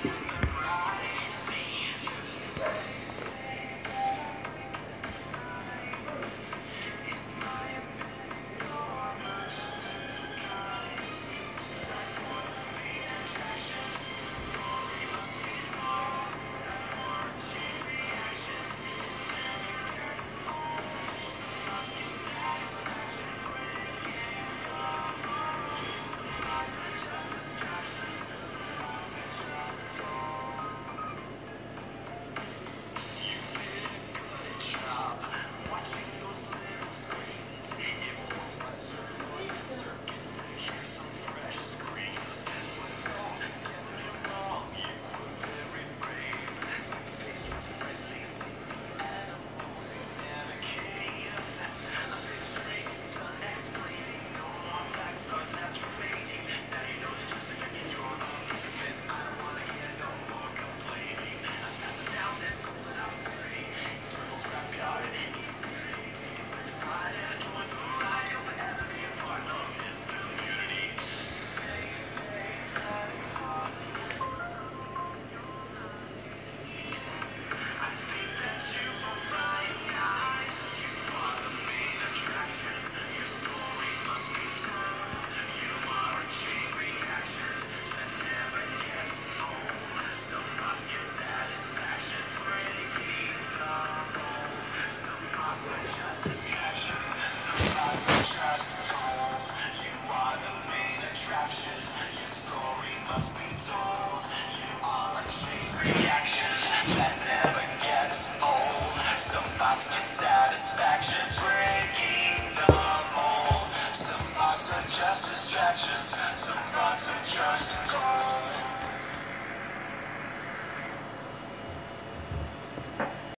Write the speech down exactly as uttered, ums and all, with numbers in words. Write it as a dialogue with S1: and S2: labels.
S1: Just home. You are the main attraction. Your story must be told. You are a chain reaction that never gets old. Some thoughts get satisfaction, breaking the mold. Some thoughts are just distractions. Some thoughts are just